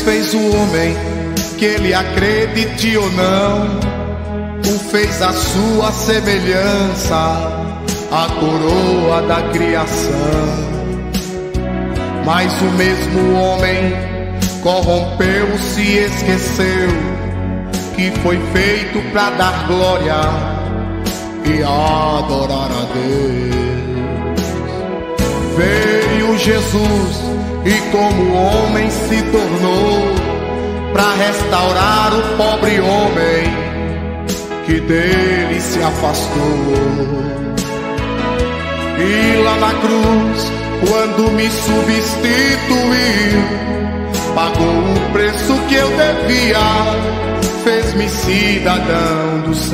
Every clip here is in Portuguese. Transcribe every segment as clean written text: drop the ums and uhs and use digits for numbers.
Deus fez o homem, que ele acredite ou não, o fez à sua semelhança, a coroa da criação. Mas o mesmo homem corrompeu-se e esqueceu que foi feito para dar glória e adorar a Deus. Veio Jesus e como homem se tornou, para restaurar o pobre homem que dele se afastou. E lá na cruz, quando me substituiu, pagou o preço que eu devia, fez-me cidadão do céu.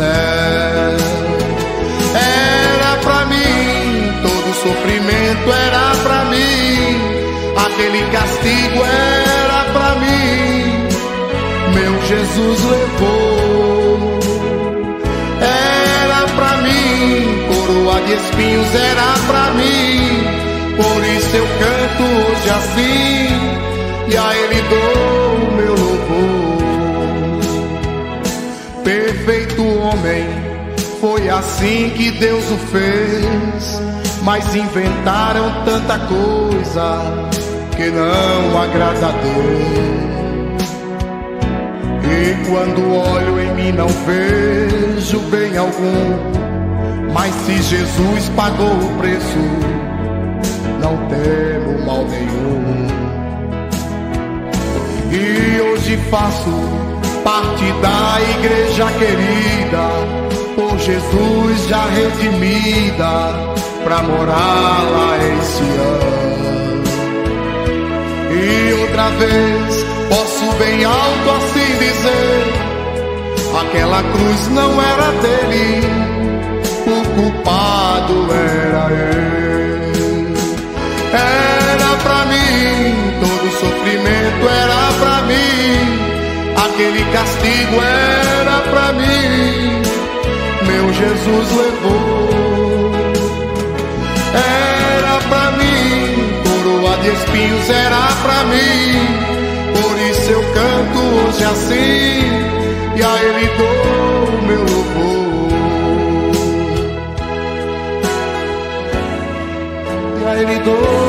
Era pra mim, todo sofrimento era pra mim, aquele castigo era pra mim, meu Jesus levou. Era pra mim, coroa de espinhos era pra mim, por isso eu canto hoje assim, e a Ele dou meu louvor. Perfeito homem, foi assim que Deus o fez, mas inventaram tanta coisa que não agrada a Deus. E quando olho em mim não vejo bem algum, mas se Jesus pagou o preço, não temo mal nenhum. E hoje faço parte da igreja querida, por Jesus já redimida, pra morar lá em Sião. E outra vez posso bem alto assim dizer, aquela cruz não era dele, o culpado era ele. Era pra mim, todo sofrimento era pra mim, aquele castigo era pra mim, meu Jesus levou. Era pra mim, coroa de espinhos era pra mim, por isso eu canto hoje assim, e a Ele dou meu louvor. E a Ele dou